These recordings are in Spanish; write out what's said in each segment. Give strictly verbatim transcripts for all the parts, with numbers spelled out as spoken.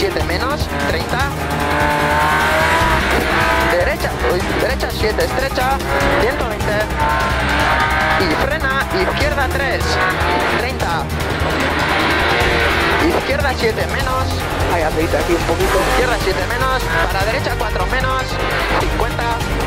siete menos, treinta. Derecha, uy, derecha siete estrecha, ciento veinte. Y frena, izquierda tres, treinta. Izquierda siete menos. Hay aceite aquí un poquito. Izquierda siete menos. Para derecha cuatro menos, cincuenta.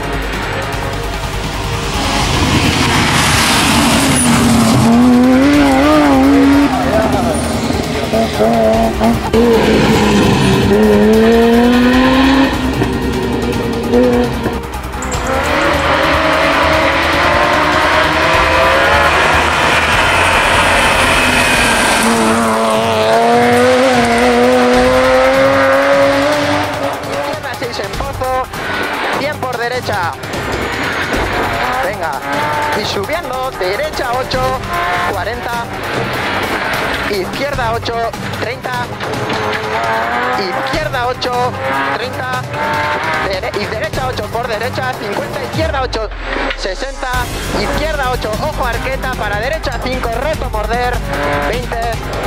Izquierda seis en pozo, cien por derecha. Venga, y subiendo, derecha ocho, cuarenta. Izquierda ocho, treinta. Izquierda ocho, treinta. Dere y derecha ocho por derecha, cincuenta. Izquierda ocho, sesenta. Izquierda ocho, ojo arqueta. Para derecha cinco, reto morder, veinte.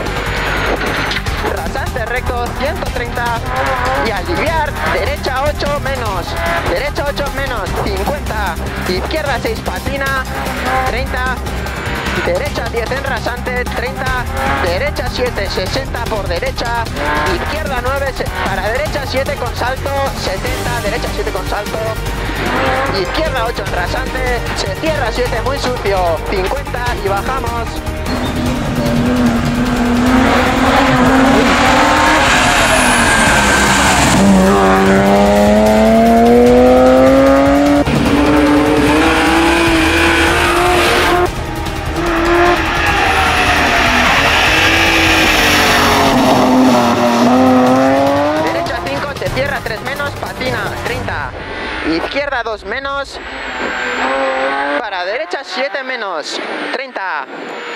Rasante recto, ciento treinta. Y aliviar, derecha ocho menos. Derecha ocho menos, cincuenta. Izquierda seis patina, treinta. Derecha diez en rasante, treinta. Derecha siete, sesenta por derecha. Izquierda nueve, para derecha siete con salto, setenta. Derecha siete con salto. Izquierda ocho en rasante. Se cierra siete muy sucio, cincuenta. Y bajamos. Derecha cinco, se cierra tres menos, patina, treinta. Izquierda dos menos. Para derecha siete menos, treinta.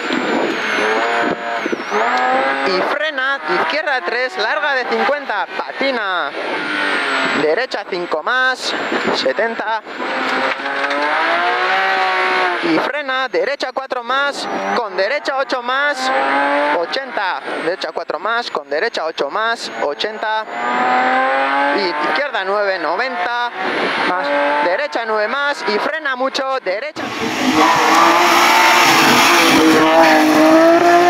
Y frena, izquierda tres, larga de cincuenta, patina. Derecha cinco más, setenta. Y frena, derecha cuatro más, con derecha ocho más, ochenta. Derecha cuatro más, con derecha ocho más, ochenta. Y izquierda nueve, noventa. Más, derecha nueve más, y frena mucho, derecha.